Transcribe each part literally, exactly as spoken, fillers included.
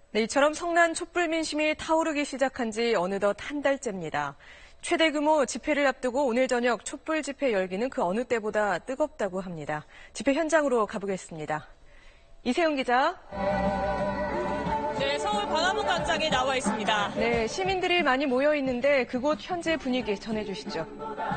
네, 이처럼 성난 촛불 민심이 타오르기 시작한 지 어느덧 한 달째입니다. 최대 규모 집회를 앞두고 오늘 저녁 촛불 집회 열기는 그 어느 때보다 뜨겁다고 합니다. 집회 현장으로 가보겠습니다. 이세영 기자. 네, 서울 광화문 광장에 나와 있습니다. 네, 시민들이 많이 모여 있는데 그곳 현재 분위기 전해주시죠.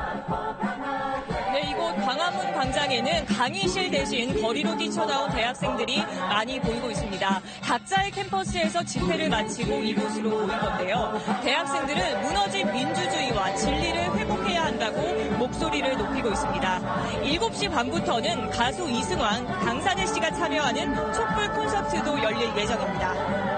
네, 이곳 광화문 광장에는 강의실 대신 거리로 뛰쳐나온 대학생들이 많이 보이고 있습니다. 각자의 캠퍼스에서 집회를 마치고 이곳으로 온 건데요. 대학생들은 무너진 민주주의와 진리를 회복해야 한다고 목소리를 높이고 있습니다. 일곱 시 반부터는 가수 이승환, 강산혜 씨가 참여하는 촛불 콘서트도 열릴 예정입니다.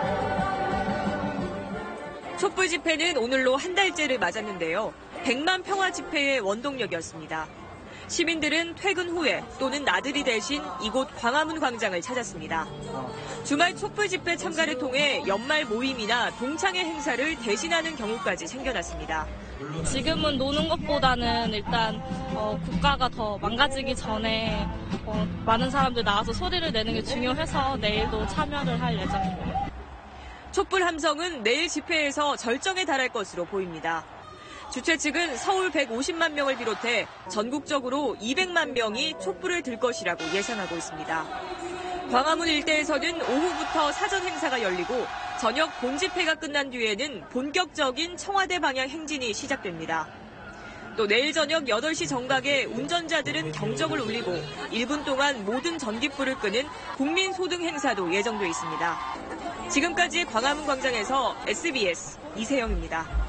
촛불 집회는 오늘로 한 달째를 맞았는데요. 백만 평화 집회의 원동력이었습니다. 시민들은 퇴근 후에 또는 나들이 대신 이곳 광화문 광장을 찾았습니다. 주말 촛불 집회 참가를 통해 연말 모임이나 동창회 행사를 대신하는 경우까지 생겨났습니다. 지금은 노는 것보다는 일단 어, 국가가 더 망가지기 전에 어, 많은 사람들 나와서 소리를 내는 게 중요해서 내일도 참여를 할 예정입니다. 촛불 함성은 내일 집회에서 절정에 달할 것으로 보입니다. 주최 측은 서울 백오십만 명을 비롯해 전국적으로 이백만 명이 촛불을 들 것이라고 예상하고 있습니다. 광화문 일대에서는 오후부터 사전 행사가 열리고 저녁 본집회가 끝난 뒤에는 본격적인 청와대 방향 행진이 시작됩니다. 또 내일 저녁 여덟 시 정각에 운전자들은 경적을 울리고 일 분 동안 모든 전깃불을 끄는 국민소등 행사도 예정돼 있습니다. 지금까지 광화문 광장에서 에스비에스 이세영입니다.